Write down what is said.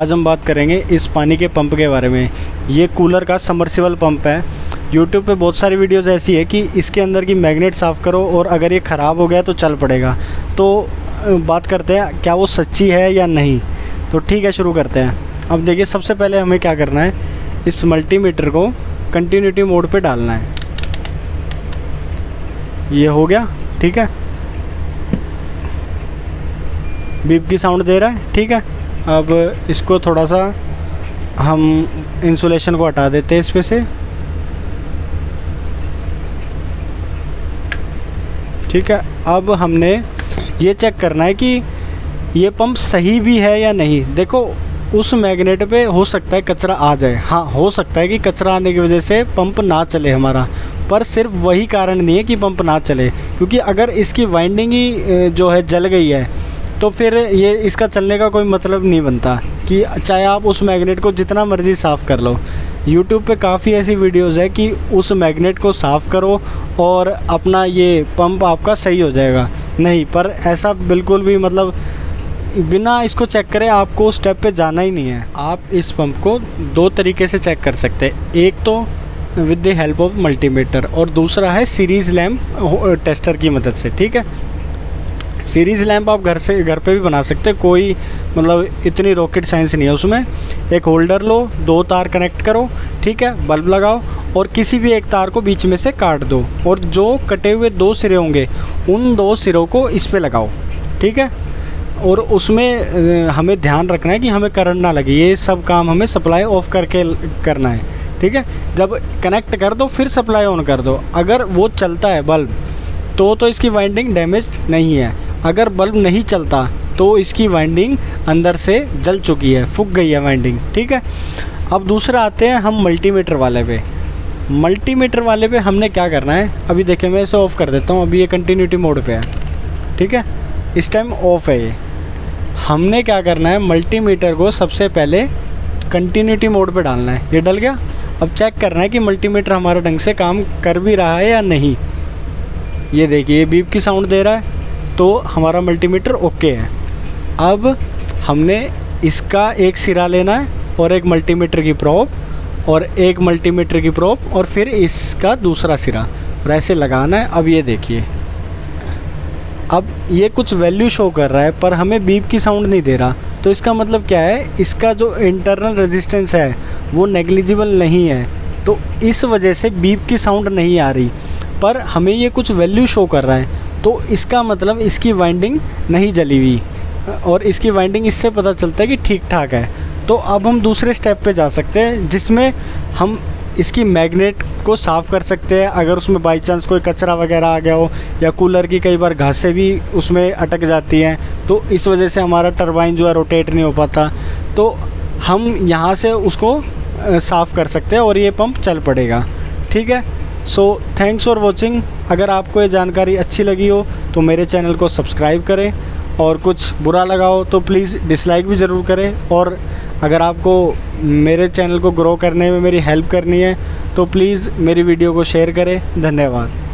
आज हम बात करेंगे इस पानी के पंप के बारे में। ये कूलर का सबमर्सिबल पंप है। यूट्यूब पे बहुत सारी वीडियोस ऐसी है कि इसके अंदर की मैग्नेट साफ़ करो और अगर ये ख़राब हो गया तो चल पड़ेगा। तो बात करते हैं क्या वो सच्ची है या नहीं। तो ठीक है, शुरू करते हैं। अब देखिए, सबसे पहले हमें क्या करना है, इस मल्टीमीटर को कंटिन्यूटी मोड पे डालना है। ये हो गया, ठीक है। बीप की साउंड दे रहा है, ठीक है। अब इसको थोड़ा सा हम इंसुलेशन को हटा देते हैं इस पे से, ठीक है। अब हमने ये चेक करना है कि ये पंप सही भी है या नहीं। देखो, उस मैग्नेट पे हो सकता है कचरा आ जाए, हाँ हो सकता है कि कचरा आने की वजह से पंप ना चले हमारा, पर सिर्फ वही कारण नहीं है कि पंप ना चले, क्योंकि अगर इसकी वाइंडिंग ही जो है जल गई है तो फिर ये इसका चलने का कोई मतलब नहीं बनता, कि चाहे आप उस मैग्नेट को जितना मर्ज़ी साफ़ कर लो। YouTube पे काफ़ी ऐसी वीडियोज़ है कि उस मैग्नेट को साफ़ करो और अपना ये पंप आपका सही हो जाएगा। नहीं, पर ऐसा बिल्कुल भी मतलब बिना इसको चेक करे आपको उस स्टेप पे जाना ही नहीं है। आप इस पंप को दो तरीके से चेक कर सकते हैं। एक तो with the help of multimeter और दूसरा है सीरीज़ लैंप टेस्टर की मदद से, ठीक है। सीरीज़ लैंप आप घर पे भी बना सकते हैं, कोई मतलब इतनी रॉकेट साइंस नहीं है उसमें। एक होल्डर लो, दो तार कनेक्ट करो, ठीक है, बल्ब लगाओ और किसी भी एक तार को बीच में से काट दो और जो कटे हुए दो सिरे होंगे उन दो सिरों को इस पे लगाओ, ठीक है। और उसमें हमें ध्यान रखना है कि हमें करंट ना लगे। ये सब काम हमें सप्लाई ऑफ करके करना है, ठीक है। जब कनेक्ट कर दो फिर सप्लाई ऑन कर दो। अगर वो चलता है बल्ब तो इसकी वाइंडिंग डैमेज नहीं है। अगर बल्ब नहीं चलता तो इसकी वाइंडिंग अंदर से जल चुकी है, फूक गई है वाइंडिंग, ठीक है। अब दूसरा आते हैं हम मल्टीमीटर वाले पे। मल्टीमीटर वाले पे हमने क्या करना है, अभी देखिए मैं इसे ऑफ़ कर देता हूँ। अभी ये कंटिन्यूटी मोड पे है, ठीक है, इस टाइम ऑफ है ये। हमने क्या करना है, मल्टीमीटर को सबसे पहले कंटिन्यूटी मोड पे डालना है। ये डल गया। अब चेक करना है कि मल्टीमीटर हमारा ढंग से काम कर भी रहा है या नहीं। ये देखिए, ये बीप की साउंड दे रहा है तो हमारा मल्टीमीटर ओके है। अब हमने इसका एक सिरा लेना है और एक मल्टीमीटर की प्रोब और एक मल्टीमीटर की प्रोब और फिर इसका दूसरा सिरा और ऐसे लगाना है। अब ये देखिए, अब ये कुछ वैल्यू शो कर रहा है पर हमें बीप की साउंड नहीं दे रहा। तो इसका मतलब क्या है, इसका जो इंटरनल रेजिस्टेंस है वो नेग्लिजिबल नहीं है, तो इस वजह से बीप की साउंड नहीं आ रही। पर हमें ये कुछ वैल्यू शो कर रहा है तो इसका मतलब इसकी वाइंडिंग नहीं जली हुई और इसकी वाइंडिंग इससे पता चलता है कि ठीक ठाक है। तो अब हम दूसरे स्टेप पे जा सकते हैं जिसमें हम इसकी मैग्नेट को साफ़ कर सकते हैं। अगर उसमें बाई चांस कोई कचरा वगैरह आ गया हो या कूलर की कई बार घासें भी उसमें अटक जाती हैं तो इस वजह से हमारा टरबाइन जो है रोटेट नहीं हो पाता, तो हम यहाँ से उसको साफ़ कर सकते हैं और ये पंप चल पड़ेगा, ठीक है। So thanks for watching. अगर आपको ये जानकारी अच्छी लगी हो तो मेरे चैनल को सब्सक्राइब करें और कुछ बुरा लगा हो तो प्लीज़ डिसलाइक भी ज़रूर करें। और अगर आपको मेरे चैनल को ग्रो करने में मेरी हेल्प करनी है तो प्लीज़ मेरी वीडियो को शेयर करें। धन्यवाद।